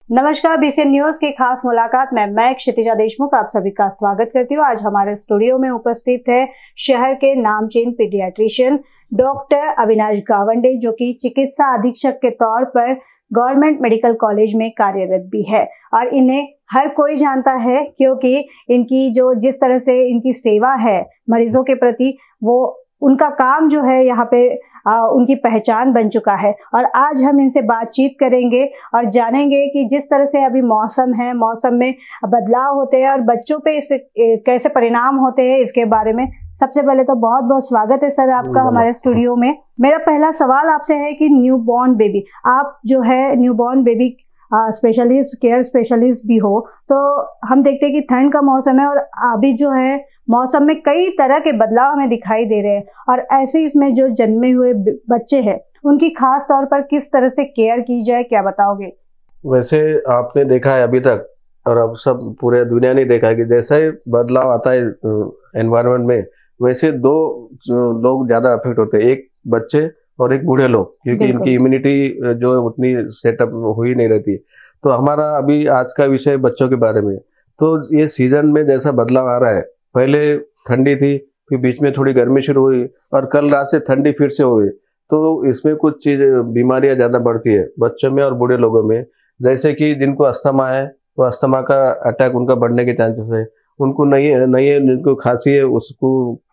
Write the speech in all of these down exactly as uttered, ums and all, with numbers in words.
नमस्कार, BCN news की खास मुलाकात में मैं क्षितिजा देशमुख आप सभी का स्वागत करती हूँ। आज हमारे स्टूडियो में उपस्थित है शहर के नामचीन पीडियाट्रिशियन डॉक्टर अविनाश गावंडे, जो कि चिकित्सा अधीक्षक के तौर पर गवर्नमेंट मेडिकल कॉलेज में कार्यरत भी है और इन्हें हर कोई जानता है, क्योंकि इनकी जो जिस तरह से इनकी सेवा है मरीजों के प्रति, वो उनका काम जो है यहाँ पे आ, उनकी पहचान बन चुका है। और आज हम इनसे बातचीत करेंगे और जानेंगे कि जिस तरह से अभी मौसम है, मौसम में बदलाव होते हैं और बच्चों पे इस पे कैसे परिणाम होते हैं, इसके बारे में सबसे पहले तो बहुत बहुत स्वागत है सर आपका हमारे स्टूडियो में। मेरा पहला सवाल आपसे है कि न्यू बॉर्न बेबी, आप जो है newborn baby specialist, care specialist भी हो, तो हम देखते हैं कि ठंड का मौसम है और अभी जो है मौसम में कई तरह के बदलाव हमें दिखाई दे रहे हैं, और ऐसे इसमें जो जन्मे हुए बच्चे हैं उनकी खास तौर पर किस तरह से केयर की जाए, क्या बताओगे? वैसे आपने देखा है अभी तक, और अब सब पूरे दुनिया ने देखा है कि जैसा ही बदलाव आता है एनवायरनमेंट में, वैसे दो लोग ज्यादा अफेक्ट होते हैं, एक बच्चे और एक बूढ़े लोग, क्योंकि इनकी इम्यूनिटी जो है उतनी सेटअप हुई नहीं रहती। तो हमारा अभी आज का विषय बच्चों के बारे में। तो ये सीजन में जैसा बदलाव आ रहा है, पहले ठंडी थी, फिर बीच में थोड़ी गर्मी शुरू हुई और कल रात से ठंडी फिर से हो गई। तो इसमें कुछ चीज बीमारियां ज्यादा बढ़ती है बच्चों में और बूढ़े लोगों में। जैसे कि जिनको अस्थमा है, तो अस्थमा का अटैक उनका बढ़ने के चांसेस है। उनको नहीं है नहीं है जिनको खांसी है, उसको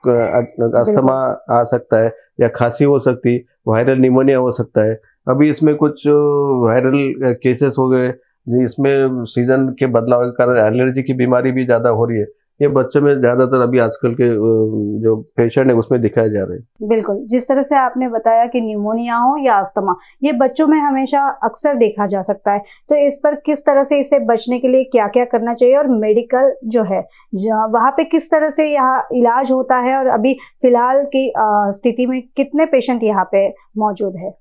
अस्थमा आ सकता है, या खांसी हो सकती, वायरल निमोनिया हो सकता है। अभी इसमें कुछ वायरल केसेस हो गए, इसमें सीजन के बदलाव के कारण एलर्जी की बीमारी भी ज्यादा हो रही है। ये बच्चों में ज्यादातर अभी आजकल के जो पेशेंट है उसमें दिखाए जा रहे हैं। बिल्कुल, जिस तरह से आपने बताया कि निमोनिया हो या अस्थमा, ये बच्चों में हमेशा अक्सर देखा जा सकता है, तो इस पर किस तरह से इससे बचने के लिए क्या क्या करना चाहिए, और मेडिकल जो है वहाँ पे किस तरह से यहाँ इलाज होता है, और अभी फिलहाल की स्थिति में कितने पेशेंट यहाँ पे मौजूद है?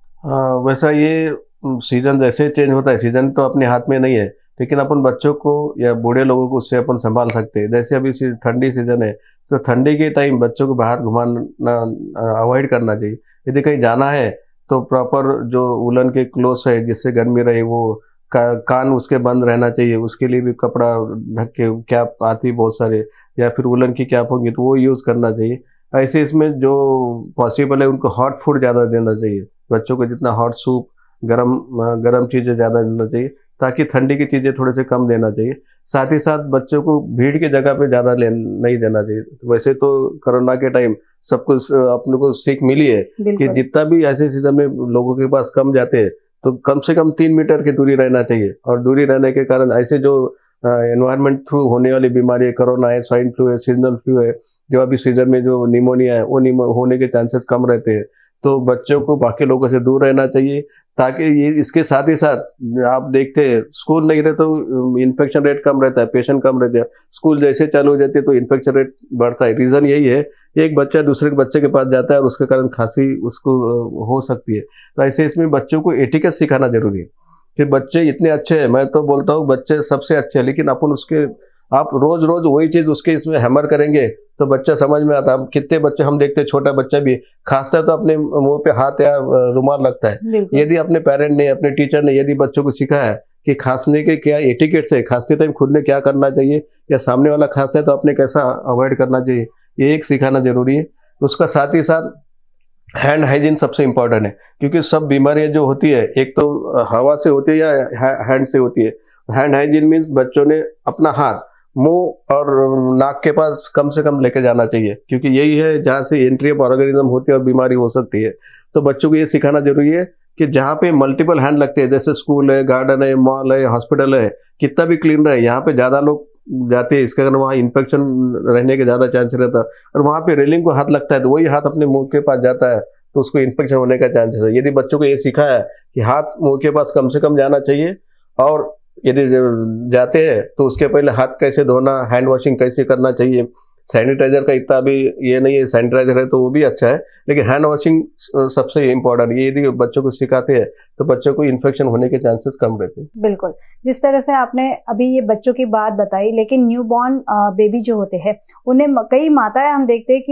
आ, वैसा ये सीजन जैसे चेंज होता है, सीजन तो अपने हाथ में नहीं है, लेकिन अपन बच्चों को या बूढ़े लोगों को उससे अपन संभाल सकते हैं। जैसे अभी ठंडी सीजन है, तो ठंडी के टाइम बच्चों को बाहर घुमाना अवॉइड करना चाहिए। यदि कहीं जाना है तो प्रॉपर जो वुलन के क्लोथ्स है जिससे गर्मी रहे, वो का, कान उसके बंद रहना चाहिए, उसके लिए भी कपड़ा ढक के कैप आती बहुत सारे, या फिर वुलन की कैप होंगी तो वो यूज करना चाहिए। ऐसे इसमें जो पॉसिबल है उनको हॉट फूड ज्यादा देना चाहिए बच्चों को, जितना हॉट सूप, गरम गरम चीजें ज्यादा देना चाहिए, ताकि ठंडी की चीजें थोड़े से कम देना चाहिए। साथ ही साथ बच्चों को भीड़ की जगह पे ज्यादा नहीं देना चाहिए। वैसे तो कोरोना के टाइम सब कुछ अपने को सीख मिली है कि जितना भी ऐसे सीजन में लोगों के पास कम जाते हैं, तो कम से कम तीन मीटर की दूरी रहना चाहिए। और दूरी रहने के कारण ऐसे जो एनवायरमेंट थ्रू होने वाली बीमारी, कोरोना है, स्वाइन फ्लू है, सीजनल फ्लू है, जो अभी सीजन में जो निमोनिया है, वो होने के चांसेस कम रहते हैं। तो बच्चों को बाकी लोगों से दूर रहना चाहिए, ताकि ये इसके साथ ही साथ आप देखते हैं स्कूल नहीं रहे तो इन्फेक्शन रेट कम रहता है, पेशेंट कम रहते हैं। स्कूल जैसे चालू हो जाती है तो इन्फेक्शन रेट बढ़ता है। रीजन यही है, एक बच्चा दूसरे बच्चे के पास जाता है और उसके कारण खांसी उसको हो सकती है। तो ऐसे इसमें बच्चों को एटिकेट सिखाना जरूरी है कि बच्चे इतने अच्छे हैं, मैं तो बोलता हूँ बच्चे सबसे अच्छे हैं, लेकिन अपन उसके आप रोज रोज वही चीज उसके इसमें हैमर करेंगे तो बच्चा समझ में आता है। कितने बच्चे हम देखते हैं, छोटा बच्चा भी खांसता है तो अपने मुंह पे हाथ या रुमाल लगता है। यदि अपने पेरेंट ने, अपने टीचर ने यदि बच्चों को सिखाया है कि खांसने के क्या एटिकेट्स है, खांसते टाइम खुद ने क्या करना चाहिए, या सामने वाला खांसता है तो अपने कैसा अवॉइड करना चाहिए, ये एक सिखाना जरूरी है। उसका साथ ही साथ हैंड हाइजीन सबसे इम्पोर्टेंट है, क्योंकि सब बीमारियां जो होती है एक तो हवा से होती है या हैंड से होती है। हैंड हाइजीन मीन्स बच्चों ने अपना हाथ मुंह और नाक के पास कम से कम लेके जाना चाहिए, क्योंकि यही है जहाँ से एंट्री ऑफ ऑर्गेनिज्म होती है और बीमारी हो सकती है। तो बच्चों को ये सिखाना जरूरी है कि जहाँ पे मल्टीपल हैंड लगते हैं, जैसे स्कूल है, गार्डन है, मॉल है, हॉस्पिटल है, कितना भी क्लीन रहे, यहाँ पे ज्यादा लोग जाते हैं, इसके कारण वहाँ इन्फेक्शन रहने के ज्यादा चांस रहता है। और वहाँ पे रेलिंग को हाथ लगता है तो वही हाथ अपने मुंह के पास जाता है तो उसको इन्फेक्शन होने का चांसेस है। यदि बच्चों को ये सिखाया है कि हाथ मुंह के पास कम से कम जाना चाहिए, और यदि जाते हैं तो उसके पहले हाथ कैसे धोना, हैंड वॉशिंग कैसे करना चाहिए। सैनिटाइजर का इतना भी ये नहीं है, सैनिटाइजर है तो वो भी अच्छा है, लेकिन हैंड वॉशिंग सबसे इम्पोर्टेंट। ये यदि बच्चों को सिखाते हैं तो बच्चों को इन्फेक्शन होने के चांसेस कम रहते हैं। बिल्कुल, जिस तरह से आपने अभी ये बच्चों की बात बताई, लेकिन न्यू बॉर्न बेबी जो होते हैं उन्हें कई माताएं हम देखते हैं कि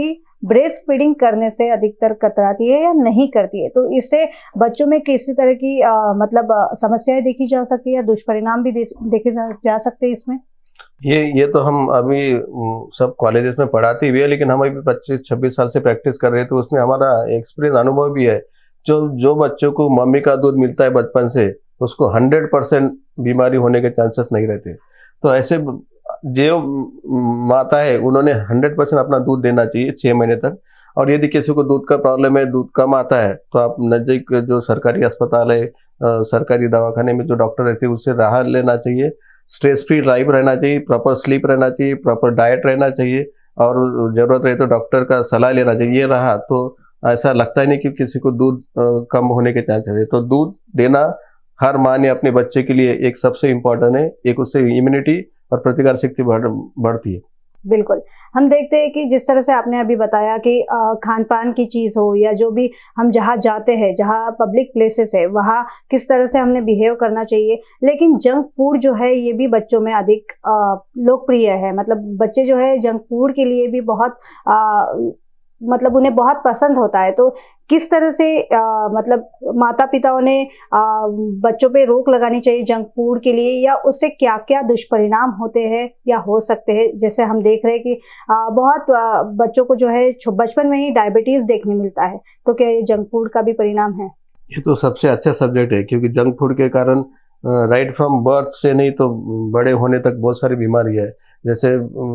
ब्रेस्ट फीडिंग करने से अधिकतर कतराती है या नहीं करती है, तो इससे बच्चों में किसी तरह की आ, मतलब आ, समस्याएं देखी जा सकती है या दुष्परिणाम भी दे, देखे जा, जा सकते हैं इसमें? ये ये तो हम अभी सब कॉलेजेस में पढ़ाती हुई है, लेकिन हम अभी पच्चीस छब्बीस साल से प्रैक्टिस कर रहे हैं, तो उसमें हमारा एक्सपीरियंस अनुभव भी है। जो जो बच्चों को मम्मी का दूध मिलता है बचपन से, उसको हंड्रेड परसेंट बीमारी होने के चांसेस नहीं रहते। तो ऐसे जो माता है उन्होंने हंड्रेड परसेंट अपना दूध देना चाहिए छः महीने तक। और यदि किसी को दूध का प्रॉब्लम है, दूध कम आता है, तो आप नज़दीक जो सरकारी अस्पताल है, सरकारी दवाखाने में जो डॉक्टर रहते हैं उससे राह लेना चाहिए। स्ट्रेस फ्री लाइफ रहना चाहिए, प्रॉपर स्लीप रहना चाहिए, प्रॉपर डाइट रहना चाहिए, और ज़रूरत रहे तो डॉक्टर का सलाह लेना चाहिए। ये रहा तो ऐसा लगता ही नहीं कि किसी को दूध कम होने के चांसेस है। तो दूध देना हर माँ ने अपने बच्चे के लिए एक सबसे इम्पोर्टेंट है। एक उससे इम्यूनिटी और प्रतिकार शक्ति बढ़ बढ़ती है। बिल्कुल, हम देखते हैं कि जिस तरह से आपने अभी बताया कि खान पान की चीज हो या जो भी हम जहाँ जाते हैं, जहाँ पब्लिक प्लेसेस है, वहाँ किस तरह से हमने बिहेव करना चाहिए, लेकिन जंक फूड जो है ये भी बच्चों में अधिक लोकप्रिय है। मतलब बच्चे जो है जंक फूड के लिए भी बहुत आ, मतलब उन्हें बहुत पसंद होता है। तो किस तरह से आ, मतलब माता पिताओं ने आ, बच्चों पे रोक लगानी चाहिए जंक फूड के लिए, या उससे क्या क्या दुष्परिणाम होते हैं या हो सकते हैं? जैसे हम देख रहे हैं कि आ, बहुत आ, बच्चों को जो है बचपन में ही डायबिटीज देखने मिलता है, तो क्या ये जंक फूड का भी परिणाम है? ये तो सबसे अच्छा सब्जेक्ट है, क्योंकि जंक फूड के कारण राइट फ्रॉम बर्थ से नहीं तो बड़े होने तक बहुत सारी बीमारी है। जैसे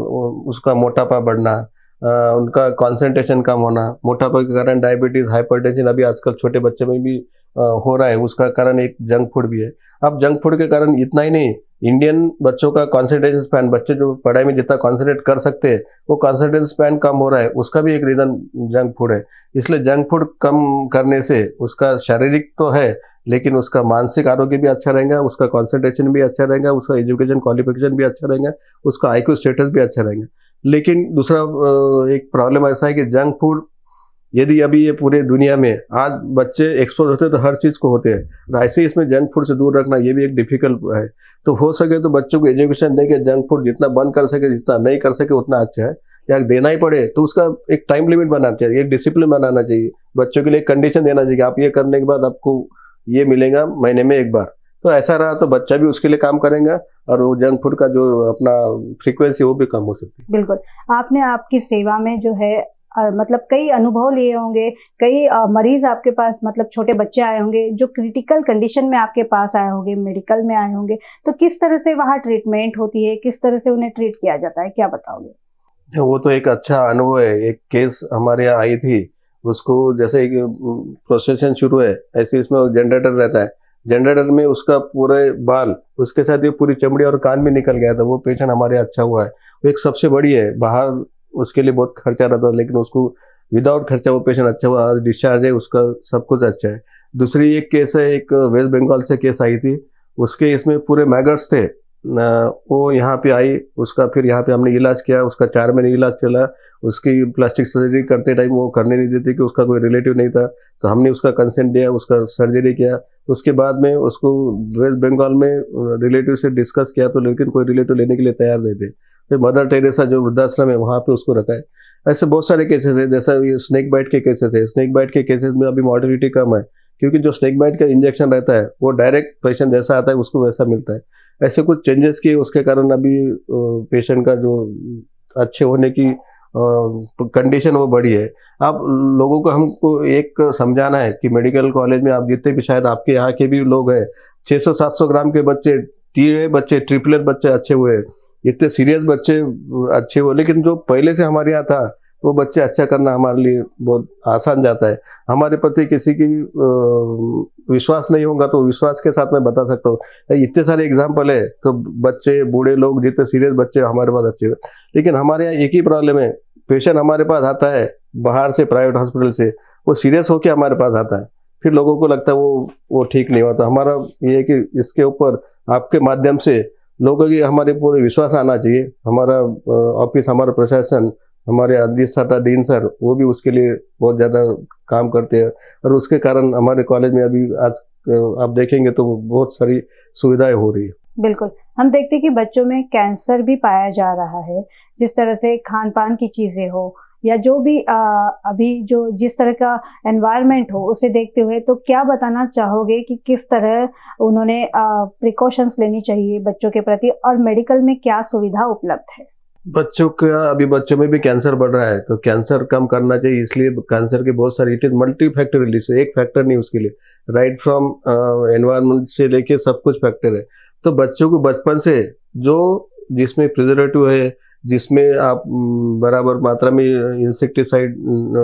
उसका मोटापा बढ़ना, Uh, उनका कंसंट्रेशन कम होना, मोटापा के कारण डायबिटीज, हाइपरटेंशन अभी आजकल छोटे बच्चे में भी uh, हो रहा है, उसका कारण एक जंक फूड भी है। अब जंक फूड के कारण इतना ही नहीं, इंडियन बच्चों का कंसंट्रेशन स्पैन, बच्चे जो पढ़ाई में जितना कंसंट्रेट कर सकते हैं वो कंसंट्रेशन स्पैन कम हो रहा है, उसका भी एक रीजन जंक फूड है। इसलिए जंक फूड कम करने से उसका शारीरिक तो है, लेकिन उसका मानसिक आरोग्य भी अच्छा रहेगा, उसका कंसंट्रेशन भी अच्छा रहेगा, उसका एजुकेशन क्वालिफिकेशन भी अच्छा रहेगा, उसका आईक्यू स्टेटस भी अच्छा रहेगा। लेकिन दूसरा एक प्रॉब्लम ऐसा है कि जंक फूड, यदि अभी ये पूरे दुनिया में आज बच्चे एक्सपोज होते हैं तो हर चीज़ को होते हैं, ऐसे इसमें जंक फूड से दूर रखना ये भी एक डिफिकल्ट है। तो हो सके तो बच्चों को एजुकेशन दे के जंक फूड जितना बंद कर सके, जितना नहीं कर सके उतना अच्छा है। या देना ही पड़े तो उसका एक टाइम लिमिट बनाना चाहिए, एक डिसिप्लिन बनाना चाहिए, बच्चों के लिए कंडीशन देना चाहिए, आप ये करने के बाद आपको ये मिलेगा महीने में एक बार। तो ऐसा रहा तो बच्चा भी उसके लिए काम करेगा और वो जंक फूड का जो अपना फ्रीक्वेंसी वो भी कम हो सकती है। बिल्कुल, आपने आपकी सेवा में जो है आ, मतलब कई अनुभव लिए होंगे, कई आ, मरीज आपके पास, मतलब छोटे बच्चे आए होंगे जो क्रिटिकल कंडीशन में आपके पास आए होंगे, मेडिकल में आए होंगे, तो किस तरह से वहाँ ट्रीटमेंट होती है, किस तरह से उन्हें ट्रीट किया जाता है, क्या बताओगे? वो तो एक अच्छा अनुभव है। एक केस हमारे यहाँ आई थी, उसको जैसे एक प्रोसेशन शुरू है, ऐसे इसमें जनरेटर रहता है, जनरेटर में उसका पूरे बाल, उसके साथ ये पूरी चमड़ी और कान भी निकल गया था। वो पेशेंट हमारे अच्छा हुआ है, वो एक सबसे बड़ी है, बाहर उसके लिए बहुत खर्चा रहता था, लेकिन उसको विदाउट खर्चा वो पेशेंट अच्छा हुआ, आज डिस्चार्ज है, उसका सब कुछ अच्छा है। दूसरी एक केस है, एक वेस्ट बंगाल से केस आई थी, उसके इसमें पूरे मैगट्स थे, वो यहाँ पे आई, उसका फिर यहाँ पे हमने इलाज किया, उसका चार महीने इलाज चला। उसकी प्लास्टिक सर्जरी करते टाइम वो करने नहीं देते कि उसका कोई रिलेटिव नहीं था, तो हमने उसका कंसेंट दिया, उसका सर्जरी किया। उसके बाद में उसको वेस्ट बंगाल में रिलेटिव से डिस्कस किया, तो लेकिन कोई रिलेटिव लेने के लिए तैयार नहीं थे। फिर मदर टेरेसा जो वृद्धाश्रम है वहाँ पे उसको रखा है। ऐसे बहुत सारे केसेस है, जैसा ये स्नेक बाइट के केसेस है। स्नेक बाइट के केसेस में अभी मॉर्टिलिटी कम है, क्योंकि जो स्नेक बाइट का इंजेक्शन रहता है वो डायरेक्ट पेशेंट जैसा आता है उसको वैसा मिलता है। ऐसे कुछ चेंजेस किए, उसके कारण अभी पेशेंट का जो अच्छे होने की कंडीशन वो बड़ी है। आप लोगों को हमको एक समझाना है कि मेडिकल कॉलेज में आप जितने भी, शायद आपके यहाँ के भी लोग हैं, छह सौ सात सौ ग्राम के बच्चे, तीन बच्चे, ट्रिपलेट बच्चे अच्छे हुए, इतने सीरियस बच्चे अच्छे हुए, लेकिन जो पहले से हमारे यहाँ था वो बच्चे अच्छा करना हमारे लिए बहुत आसान जाता है। हमारे प्रति किसी की विश्वास नहीं होगा तो विश्वास के साथ मैं बता सकता हूँ, इतने सारे एग्जाम्पल है। तो बच्चे, बूढ़े लोग, जितने सीरियस बच्चे हमारे पास अच्छे हुए, लेकिन हमारे यहाँ एक ही प्रॉब्लम है, पेशेंट हमारे पास आता है बाहर से, प्राइवेट हॉस्पिटल से, वो सीरियस होकर हमारे पास आता है, फिर लोगों को लगता है वो वो ठीक नहीं होता। हमारा ये है कि इसके ऊपर आपके माध्यम से लोगों की हमारे पूरे विश्वास आना चाहिए। हमारा ऑफिस, हमारा प्रशासन, हमारे अधिष्ठाता डीन सर, वो भी उसके लिए बहुत ज़्यादा काम करते हैं, और उसके कारण हमारे कॉलेज में अभी आज आप देखेंगे तो बहुत सारी सुविधाएं हो रही है। बिल्कुल, हम देखते हैं कि बच्चों में कैंसर भी पाया जा रहा है, जिस तरह से खान पान की चीजें हो या जो भी आ, अभी जो जिस तरह का एनवायरनमेंट हो उसे देखते हुए, तो क्या बताना चाहोगे कि किस तरह उन्होंने प्रिकॉशंस लेनी चाहिए बच्चों के प्रति, और मेडिकल में क्या सुविधा उपलब्ध है? बच्चों का अभी बच्चों में भी कैंसर बढ़ रहा है, तो कैंसर कम करना चाहिए। इसलिए कैंसर के बहुत सारे, इट इज मल्टी फैक्टोरियल, एक फैक्टर नहीं उसके लिए, राइट फ्रॉम एनवायरनमेंट से लेके सब कुछ फैक्टर है। तो बच्चों को बचपन से जो जिसमें प्रिजर्वेटिव है, जिसमें आप बराबर मात्रा में इंसेक्टिसाइड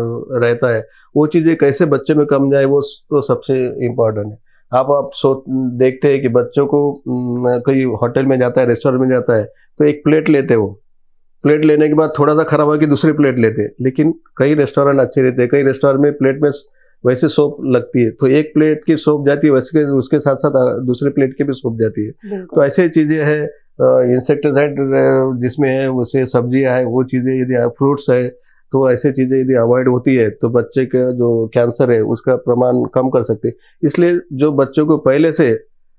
रहता है, वो चीज़ें कैसे बच्चे में कम जाए, वो तो सबसे इम्पोर्टेंट है। आप आप सो देखते हैं कि बच्चों को कोई होटल में जाता है, रेस्टोरेंट में जाता है, तो एक प्लेट लेते हो, प्लेट लेने के बाद थोड़ा सा खराब हो कि दूसरी प्लेट लेते हैं। लेकिन कई रेस्टोरेंट अच्छे रहते हैं, कई रेस्टोरेंट में प्लेट में वैसे सोप लगती है, तो एक प्लेट की सोप जाती है, वैसे उसके साथ साथ दूसरी प्लेट की भी सोप जाती है। तो ऐसे चीज़ें हैं, इंसेक्टिसाइड जिसमें है, उसे सब्जियां है, वो चीज़ें यदि फ्रूट्स है, तो ऐसे चीज़ें यदि अवॉइड होती है तो बच्चे का जो कैंसर है उसका प्रमाण कम कर सकते हैं। इसलिए जो बच्चों को पहले से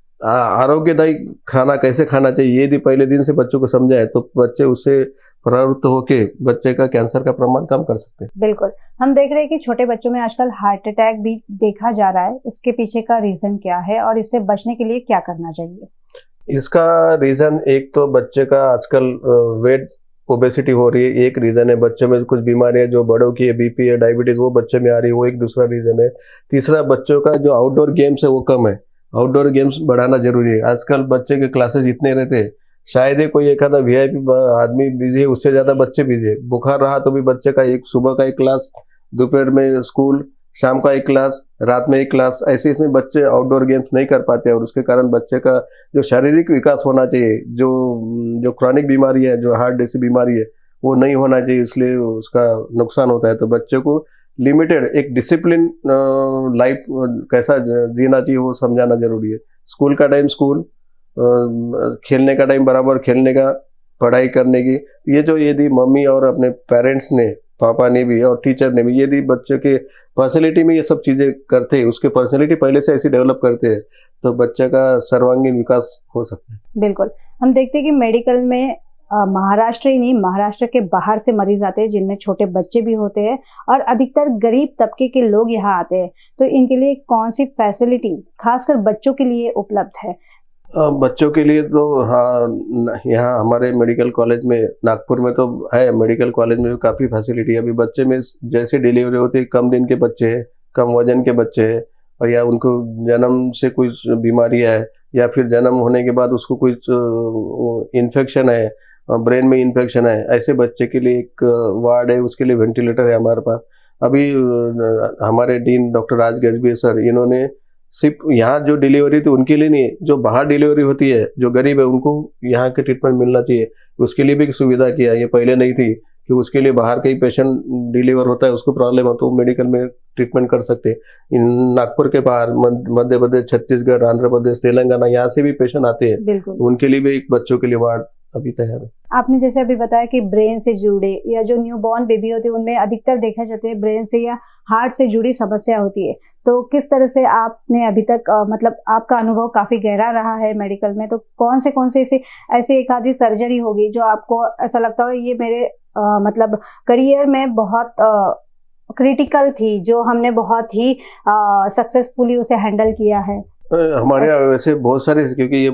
आरोग्यदायी खाना कैसे खाना चाहिए, यदि पहले दिन से बच्चों को समझाए तो बच्चे उससे प्रवृत्त होके बच्चे का कैंसर का प्रमाण कम कर सकते हैं। बिल्कुल, हम देख रहे हैं कि छोटे बच्चों में आजकल हार्ट अटैक भी देखा जा रहा है। इसके पीछे का रीजन क्या है और इससे बचने के लिए क्या करना चाहिए? इसका रीजन एक तो बच्चे का आजकल वेट ओबेसिटी हो रही है, एक रीजन है। बच्चों में कुछ बीमारियां जो बड़ों की है, बीपी है, डायबिटीज, वो बच्चे में आ रही है, वो एक दूसरा रीजन है। तीसरा, बच्चों का जो आउटडोर गेम्स है वो कम है, आउटडोर गेम्स बढ़ाना जरूरी है। आजकल बच्चे के क्लासेस इतने रहते हैं, शायद ही कोई एक आधा वीआईपी आदमी बिजी है, उससे ज्यादा बच्चे बिजी है। बुखार रहा तो भी बच्चे का एक सुबह का एक क्लास, दोपहर में स्कूल, शाम का एक क्लास, रात में एक क्लास, ऐसे इसमें बच्चे आउटडोर गेम्स नहीं कर पाते, और उसके कारण बच्चे का जो शारीरिक विकास होना चाहिए, जो जो क्रॉनिक बीमारी है, जो हार्ट जैसी बीमारी है, वो नहीं होना चाहिए, इसलिए उसका नुकसान होता है। तो बच्चे को लिमिटेड एक डिसिप्लिन लाइफ कैसा जीना चाहिए वो समझाना जरूरी है। स्कूल का टाइम स्कूल, खेलने का टाइम बराबर खेलने का, पढ़ाई करने की, ये जो यदि मम्मी और अपने पेरेंट्स ने, पापा ने भी और टीचर ने भी यदि बच्चों के पर्सनैलिटी में ये सब चीज़ें करते हैं, उसके पर्सनैलिटी पहले से ऐसी डेवलप करते हैं, तो बच्चे का सर्वांगीण विकास हो सकता है। बिल्कुल, हम देखते हैं कि मेडिकल में महाराष्ट्र ही नहीं, महाराष्ट्र के बाहर से मरीज आते हैं, जिनमें छोटे बच्चे भी होते हैं, और अधिकतर गरीब तबके के लोग यहाँ आते हैं। तो इनके लिए कौन सी फैसिलिटी खासकर बच्चों के लिए उपलब्ध है? बच्चों के लिए तो हाँ, यहाँ हमारे मेडिकल कॉलेज में, नागपुर में तो है, मेडिकल कॉलेज में भी काफ़ी फैसिलिटी है। अभी बच्चे में जैसे डिलीवरी होती है, कम दिन के बच्चे हैं, कम वजन के बच्चे हैं, और या उनको जन्म से कुछ बीमारी है, या फिर जन्म होने के बाद उसको कुछ इन्फेक्शन है, ब्रेन में इन्फेक्शन है, ऐसे बच्चे के लिए एक वार्ड है, उसके लिए वेंटिलेटर है हमारे पास। अभी हमारे dean doctor Raj Gajbi sir, इन्होंने सिर्फ यहाँ जो डिलीवरी थी उनके लिए नहीं, जो बाहर डिलीवरी होती है, जो गरीब है, उनको यहाँ के ट्रीटमेंट मिलना चाहिए, उसके लिए भी सुविधा किया। ये पहले नहीं थी कि उसके लिए बाहर का ही पेशेंट डिलीवर होता है, उसको प्रॉब्लम हो तो मेडिकल में ट्रीटमेंट कर सकते हैं। नागपुर के बाहर मध्य प्रदेश, छत्तीसगढ़, आंध्र प्रदेश, तेलंगाना, यहाँ से भी पेशेंट आते हैं, तो उनके लिए भी एक बच्चों के लिए वार्ड अभी तैयार है। आपने जैसे अभी बताया कि ब्रेन से जुड़े या जो न्यू बॉर्न बेबी होते हैं, उनमें अधिकतर देखा जाता है ब्रेन से या हार्ट से जुड़ी समस्या होती है। तो किस तरह से आपने अभी तक आ, मतलब आपका अनुभव काफी गहरा रहा है मेडिकल में, तो कौन से कौन से ऐसे ऐसी एक आधी सर्जरी होगी जो आपको ऐसा लगता हो ये मेरे आ, मतलब करियर में बहुत क्रिटिकल थी, जो हमने बहुत ही सक्सेसफुली उसे हैंडल किया है? हमारे यहाँ वैसे बहुत सारे, क्योंकि ये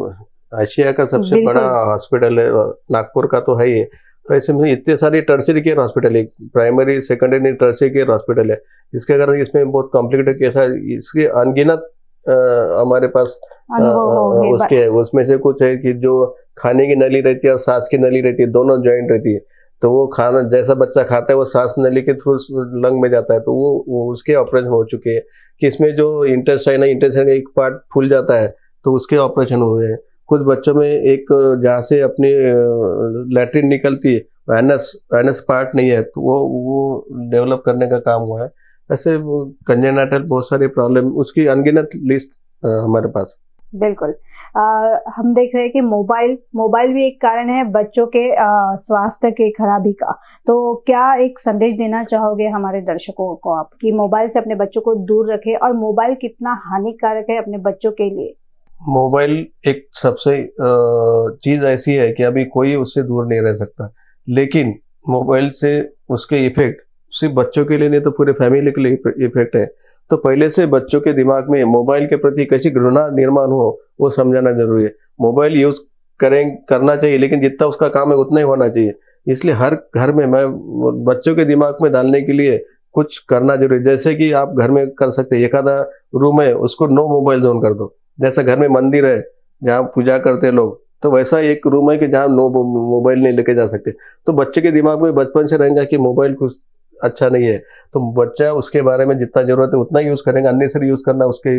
एशिया का सबसे बड़ा हॉस्पिटल है, नागपुर का तो है ही, तो ऐसे में इतने सारे टर्शियरी केयर हॉस्पिटल है, primary, secondary, tertiary care hospital है। इसके कारण इसमें बहुत कॉम्प्लिकेटेड केस है, इसके अनगिनत हमारे पास आ, उसके उसमें से कुछ है कि जो खाने की नली रहती है और सांस की नली रहती है, दोनों ज्वाइंट रहती है, तो वो खाना जैसा बच्चा खाता है वो सांस नली के थ्रू लंग में जाता है, तो वो, वो उसके ऑपरेशन हो चुके हैं। कि इसमें जो इंटेस्टाइन है, इंटेस्टाइन का एक पार्ट फूल जाता है, तो उसके ऑपरेशन हुए हैं। कुछ बच्चों में एक जहाँ से अपनी लैट्रिन निकलती है, एनस एनस पार्ट नहीं है, तो वो वो डेवलप करने का काम हुआ है। ऐसे कंजेनाइटल बहुत सारे प्रॉब्लम, उसकी अनगिनत लिस्ट हमारे पास। बिल्कुल, आ, हम देख रहे हैं कि मोबाइल मोबाइल भी एक कारण है बच्चों के स्वास्थ्य के खराबी का। तो क्या एक संदेश देना चाहोगे हमारे दर्शकों को आप, कि मोबाइल से अपने बच्चों को दूर रखें, और मोबाइल कितना हानिकारक है अपने बच्चों के लिए? मोबाइल एक सबसे चीज ऐसी है कि अभी कोई उससे दूर नहीं रह सकता, लेकिन मोबाइल से उसके इफेक्ट सिर्फ बच्चों के लिए नहीं तो पूरे फैमिली के लिए इफेक्ट है। तो पहले से बच्चों के दिमाग में मोबाइल के प्रति कैसी घृणा निर्माण हो वो समझाना जरूरी है। मोबाइल यूज करें करना चाहिए, लेकिन जितना उसका काम है उतना ही होना चाहिए। इसलिए हर घर में मैं बच्चों के दिमाग में डालने के लिए कुछ करना जरूरी है। जैसे कि आप घर में कर सकते हैं, एक आधा रूम है उसको नो मोबाइल जोन कर दो। जैसा घर में मंदिर है जहाँ पूजा करते हैं लोग, तो वैसा एक रूम है कि जहाँ नो मोबाइल नहीं लेके जा सकते। तो बच्चे के दिमाग में बचपन से रहेगा कि मोबाइल कुछ अच्छा नहीं है, तो बच्चा उसके बारे में जितना जरूरत है उतना यूज करेगा, अननेसेसरी यूज करना उसके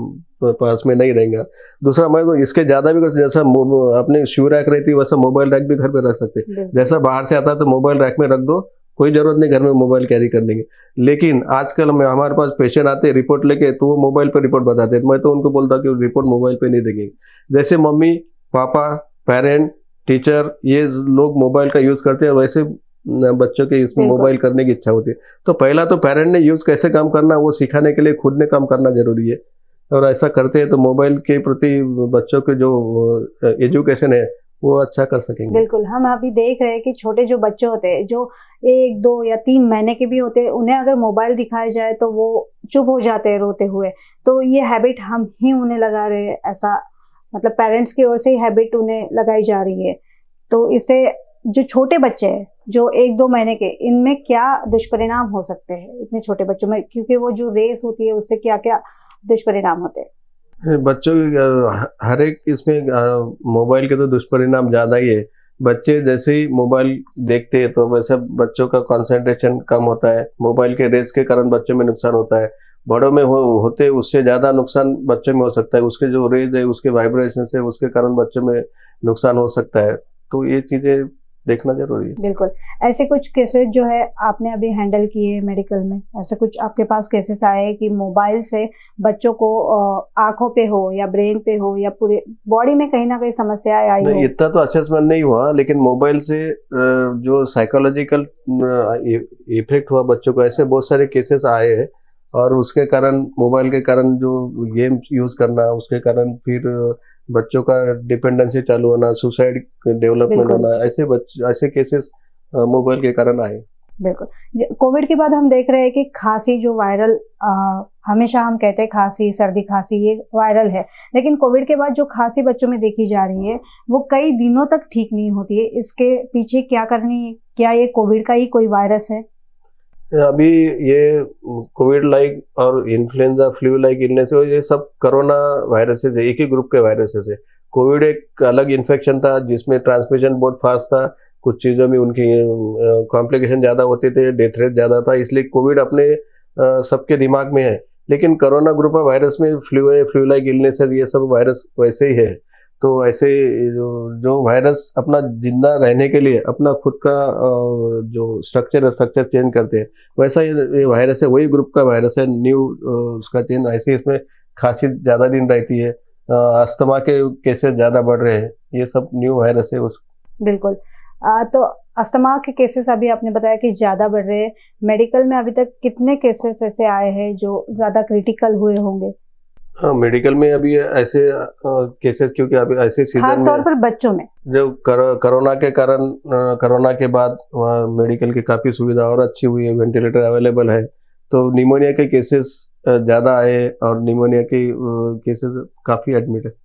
पास में नहीं रहेगा। दूसरा, मैं तो इसके ज्यादा भी कर, जैसा अपने शू रैक रहती है वैसा मोबाइल रैक भी घर पे रख सकते। जैसा बाहर से आता है तो मोबाइल रैक में रख दो, कोई जरूरत नहीं घर में मोबाइल कैरी करने की। लेकिन आजकल में हमारे पास पेशेंट आते हैं रिपोर्ट लेके, तो वो मोबाइल पर रिपोर्ट बताते हैं। मैं तो उनको बोलता हूँ कि रिपोर्ट मोबाइल पे नहीं देंगे। जैसे मम्मी पापा पेरेंट टीचर ये लोग मोबाइल का यूज करते हैं, वैसे बच्चों के इसमें मोबाइल करने की इच्छा होती है। तो पहला तो पेरेंट ने यूज कैसे काम करना वो सिखाने के लिए खुद ने काम करना जरूरी है। और ऐसा करते हैं तो मोबाइल के प्रति बच्चों के जो एजुकेशन है वो अच्छा कर सकेंगे। बिल्कुल, हम अभी देख रहे हैं कि छोटे जो बच्चे होते हैं जो एक दो या तीन महीने के भी होते हैं, उन्हें अगर मोबाइल दिखाया जाए तो वो चुप हो जाते हैं रोते हुए। तो ये हैबिट हम ही उन्हें लगा रहे हैं, ऐसा मतलब पेरेंट्स की ओर से ही हैबिट उन्हें लगाई जा रही है। तो इससे जो छोटे बच्चे हैं जो एक दो महीने के, इनमें क्या दुष्परिणाम हो सकते हैं इतने छोटे बच्चों में, क्योंकि वो जो रेस होती है उससे क्या क्या दुष्परिणाम होते हैं? बच्चों हर एक इसमें मोबाइल के तो दुष्परिणाम ज्यादा ही है। बच्चे जैसे ही मोबाइल देखते हैं तो वैसे बच्चों का कंसंट्रेशन कम होता है। मोबाइल के रेस के कारण बच्चों में नुकसान होता है। बड़ों में हो, होते उससे ज्यादा नुकसान बच्चों में हो सकता है। उसके जो रेज है उसके वाइब्रेशन से उसके कारण बच्चों में नुकसान हो सकता है। तो ये चीजें देखना जरूरी है। बिल्कुल, ऐसे कुछ केसेस जो है आपने अभी हैंडल किए मेडिकल में, ऐसे कुछ आपके पास केसेस आए कि मोबाइल से बच्चों को आंखों पे हो या ब्रेन पे हो या पूरे बॉडी में कहीं ना कहीं समस्या आई हो? इतना तो असेसमेंट नहीं हुआ, लेकिन मोबाइल से जो साइकोलॉजिकल इफेक्ट हुआ बच्चों को, ऐसे बहुत सारे केसेस आए हैं। और उसके कारण मोबाइल के कारण जो गेम यूज करना, उसके कारण फिर बच्चों का डिपेंडेंसी चालू होना, सुसाइड डेवलपमेंट होना, ऐसे बच्चे ऐसे केसेस मोबाइल के कारण आए। बिल्कुल, कोविड के बाद हम देख रहे हैं कि खांसी जो वायरल, आ, हमेशा हम कहते हैं खांसी सर्दी खांसी ये वायरल है, लेकिन कोविड के बाद जो खांसी बच्चों में देखी जा रही है वो कई दिनों तक ठीक नहीं होती है। इसके पीछे क्या करनी, क्या ये कोविड का ही कोई वायरस है? अभी ये कोविड लाइक और इन्फ्लुएंजा फ्लू लाइक इलनेस, ये सब कोरोना वायरसेस है, एक ही ग्रुप के वायरसेस है। कोविड एक अलग इन्फेक्शन था जिसमें ट्रांसमिशन बहुत फास्ट था, कुछ चीज़ों में उनकी कॉम्प्लिकेशन ज़्यादा होते थे, डेथ रेट ज़्यादा था, इसलिए कोविड अपने सबके दिमाग में है। लेकिन कोरोना ग्रुप ऑफ वायरस में फ्लू है, फ्लू लाइक इलनेस है, ये सब वायरस वैसे ही है। तो ऐसे जो जो वायरस अपना जिंदा रहने के लिए अपना खुद का जो स्ट्रक्चर है स्ट्रक्चर चेंज करते हैं, वैसा ये वायरस है, वही ग्रुप का वायरस है, न्यू उसका चेंज। ऐसे इसमें खांसी ज़्यादा दिन रहती है, अस्थमा के केसेस ज़्यादा बढ़ रहे हैं, ये सब न्यू वायरस है उस। बिल्कुल, आ, तो अस्थमा के केसेस अभी आपने बताया कि ज़्यादा बढ़ रहे हैं। मेडिकल में अभी तक कितने केसेस ऐसे आए हैं जो ज़्यादा क्रिटिकल हुए होंगे? हाँ, मेडिकल में अभी ऐसे केसेस, क्योंकि अभी ऐसे सीजन खास तौर पर बच्चों में जो कोरोना के कारण, कोरोना के बाद मेडिकल की काफ़ी सुविधा और अच्छी हुई है, वेंटिलेटर अवेलेबल है, तो निमोनिया के केसेस ज़्यादा आए और निमोनिया के केसेस काफ़ी एडमिट है।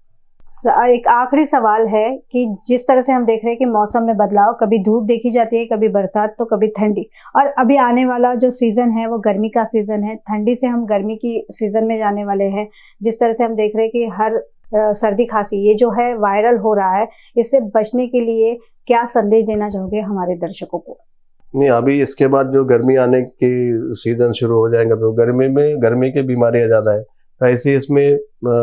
एक आखिरी सवाल है कि जिस तरह से हम देख रहे हैं कि मौसम में बदलाव, कभी धूप देखी जाती है, कभी बरसात, तो कभी ठंडी, और अभी आने वाला जो सीजन है वो गर्मी का सीजन है, ठंडी से हम गर्मी की सीजन में जाने वाले हैं। जिस तरह से हम देख रहे हैं कि हर आ, सर्दी खांसी ये जो है वायरल हो रहा है, इससे बचने के लिए क्या संदेश देना चाहोगे हमारे दर्शकों को? नहीं, अभी इसके बाद जो गर्मी आने की सीजन शुरू हो जाएगा तो गर्मी में गर्मी की बीमारियां ज़्यादा है, ऐसे इसमें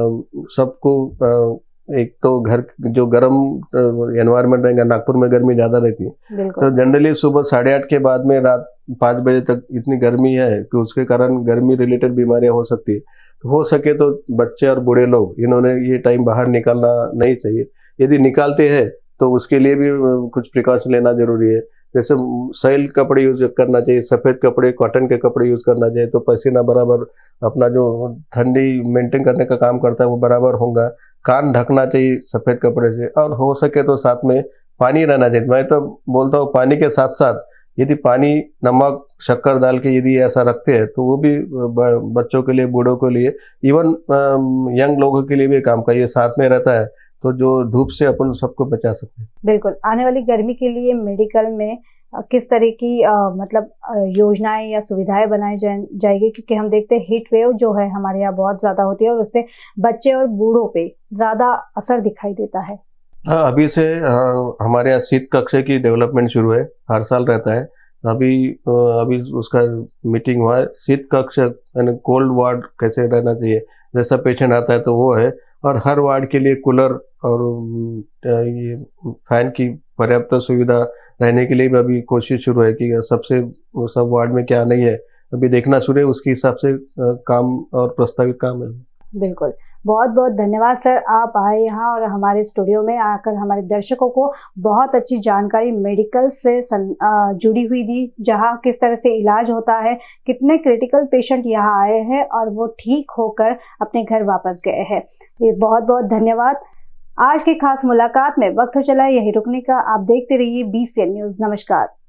सबको एक तो घर जो गर्म एनवायरनमेंट रहेगा, नागपुर में गर्मी ज़्यादा रहती है, तो जनरली सुबह साढ़े आठ के बाद में रात पाँच बजे तक इतनी गर्मी है कि उसके कारण गर्मी रिलेटेड बीमारियां हो सकती है। तो हो सके तो बच्चे और बूढ़े लोग इन्होंने ये टाइम बाहर निकालना नहीं चाहिए। यदि निकालते हैं तो उसके लिए भी कुछ प्रिकॉशन लेना जरूरी है, जैसे सैल कपड़े यूज करना चाहिए, सफ़ेद कपड़े, कॉटन के कपड़े यूज करना चाहिए, तो पसीना बराबर अपना जो ठंडी मेंटेन करने का काम करता है वो बराबर होगा। कान ढकना चाहिए सफ़ेद कपड़े से, और हो सके तो साथ में पानी रहना चाहिए। मैं तो बोलता हूँ पानी के साथ साथ यदि पानी नमक शक्कर डाल के यदि ऐसा रखते हैं तो वो भी बच्चों के लिए, बूढ़ों के लिए, इवन यंग लोगों के लिए भी काम का ये साथ में रहता है, तो जो धूप से अपन सबको बचा सकते हैं। बिल्कुल। आने वाली गर्मी के लिए मेडिकल में किस तरह की आ, मतलब योजनाएं या सुविधाएं बनाई जाएगी, क्योंकि हम देखते हैं हीट वेव जो है हमारे यहाँ बहुत ज्यादा होती है और उससे बच्चे और बूढ़ों पे ज्यादा असर दिखाई देता है। हाँ, अभी से हाँ, हमारे यहाँ शीत कक्ष की डेवलपमेंट शुरू है, हर साल रहता है। अभी अभी उसका मीटिंग हुआ है, शीत कक्ष यानी कोल्ड वार्ड कैसे रहना चाहिए, जैसा पेशेंट आता है तो वो है, और हर वार्ड के लिए कूलर और ये फैन की पर्याप्त सुविधा रहने के लिए भी अभी कोशिश शुरू है कि सबसे सब वार्ड में क्या नहीं है अभी देखना शुरू है, उसके हिसाब से काम और प्रस्तावित काम है। बिल्कुल, बहुत बहुत धन्यवाद सर, आप आए यहाँ और हमारे स्टूडियो में आकर हमारे दर्शकों को बहुत अच्छी जानकारी मेडिकल से सं, आ, जुड़ी हुई दी, जहाँ किस तरह से इलाज होता है, कितने क्रिटिकल पेशेंट यहाँ आए हैं और वो ठीक होकर अपने घर वापस गए हैं। ये बहुत बहुत धन्यवाद। आज की खास मुलाकात में वक्त हो चला यही रुकने का। आप देखते रहिए बी सी एन न्यूज। नमस्कार।